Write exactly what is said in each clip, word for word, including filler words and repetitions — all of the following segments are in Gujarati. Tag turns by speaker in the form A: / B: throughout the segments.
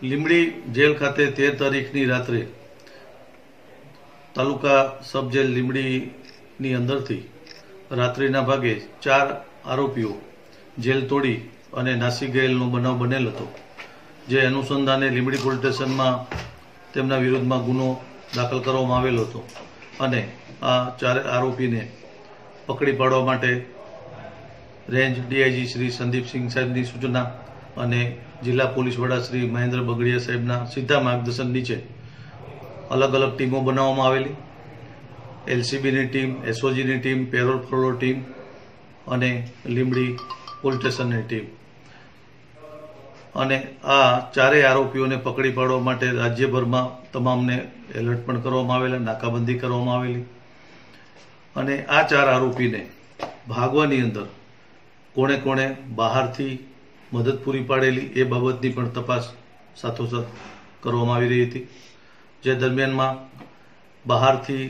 A: લીંબડી જેલ ખાતે તેર તારીખની રાત્રે તાલુકા સબ જેલ લીંબડીની અંદરથી રાત્રિના ભાગે ચાર આરોપીઓ જેલ તોડી અને નાસી ગયેલનો બનાવ બનેલ હતો, જે અનુસંધાને લીંબડી પોલીસ સ્ટેશનમાં તેમના વિરુદ્ધમાં ગુનો દાખલ કરવામાં આવેલો હતો અને આ ચાર આરોપીને પકડી પાડવા માટે રેન્જ ડીઆઈજી શ્રી સંદીપસિંહ સાહેબની સૂચના અને જિલ્લા પોલીસ વડા શ્રી મહેન્દ્ર બગડિયા સાહેબના સીધા માર્ગદર્શન નીચે અલગ અલગ ટીમો બનાવવામાં આવેલી. એલસીબીની ટીમ, એસઓજીની ટીમ, પેરોલ ફોલો ટીમ અને લીંબડી પોલીસ સ્ટેશનની ટીમ. અને આ ચારેય આરોપીઓને પકડી પાડવા માટે રાજ્યભરમાં તમામને એલર્ટ પણ કરવામાં આવેલા, નાકાબંધી કરવામાં આવેલી. અને આ ચાર આરોપીને ભાગવાની અંદર કોણે કોણે બહારથી મદદ પૂરી પાડેલી એ બાબતની પણ તપાસ સાથોસાથ કરવામાં આવી રહી હતી, જે દરમિયાનમાં બહારથી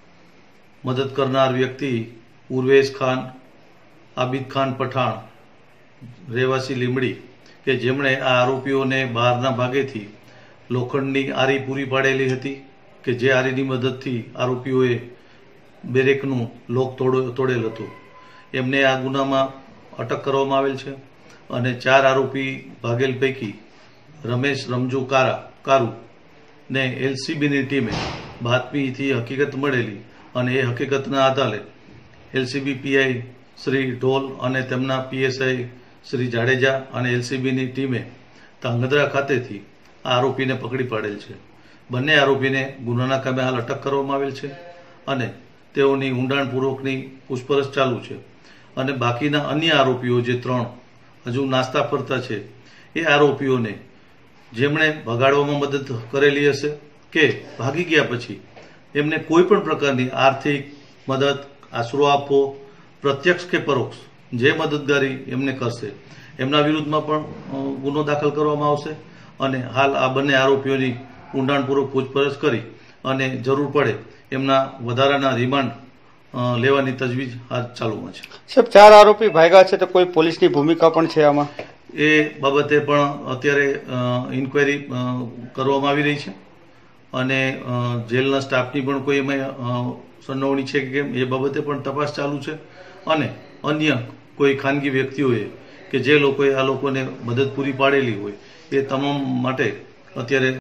A: મદદ કરનાર વ્યક્તિ ઉર્વેશ ખાન, આબિદ ખાન પઠાણ, રહેવાસી લીંબડી, કે જેમણે આ આરોપીઓને બહારના ભાગેથી લોખંડની આરી પૂરી પાડેલી હતી, કે જે આરીની મદદથી આરોપીઓએ બેરેકનું લોક તોડેલ હતું. એમને આ ગુનામાં અટક કરવામાં આવેલ છે. અને ચાર આરોપી ભાગેલ પૈકી રમેશ રમજુ કારા કારુ ને એલસીબીની ટીમે બાતમીથી હકીકત મળેલી અને એ હકીકતના આધારે એલસીબી પીઆઈ શ્રી ઢોલ અને તેમના પીએસઆઈ શ્રી જાડેજા અને એલસીબીની ટીમે ધાંગધ્રા ખાતેથી આ આરોપીને પકડી પાડેલ છે. બંને આરોપીને ગુનાના કામે હાલ અટક કરવામાં આવેલ છે અને તેઓની ઊંડાણપૂર્વકની પૂછપરછ ચાલુ છે. અને બાકીના અન્ય આરોપીઓ જે ત્રણ હજુ નાસ્તા ફરતા છે, એ આરોપીઓને જેમણે ભગાડવામાં મદદ કરેલી હશે કે ભાગી ગયા પછી એમને કોઈ પણ પ્રકારની આર્થિક મદદ, આશરો આપવો, પ્રત્યક્ષ કે પરોક્ષ જે મદદગારી એમને કરશે એમના વિરુદ્ધમાં પણ ગુનો દાખલ કરવામાં આવશે. અને હાલ આ બંને આરોપીઓની ઊંડાણપૂર્વક પૂછપરછ કરી અને જરૂર પડે એમના વધારાના રિમાન્ડ લેવાની તજવીજ હાથ ચાલુમાં છે.
B: સાહેબ, ચાર આરોપી ભાગ્યા છે તો કોઈ પોલીસની ભૂમિકા પણ છે આમાં?
A: એ બાબતે પણ અત્યારે ઇન્કવાયરી કરવામાં આવી રહી છે અને જેલના સ્ટાફની પણ કોઈ એમાં સંડોવણી છે કે કેમ એ બાબતે પણ તપાસ ચાલુ છે. અને અન્ય કોઈ ખાનગી વ્યક્તિઓએ કે જે લોકોએ આ લોકોને મદદ પૂરી પાડેલી હોય એ તમામ માટે અત્યારે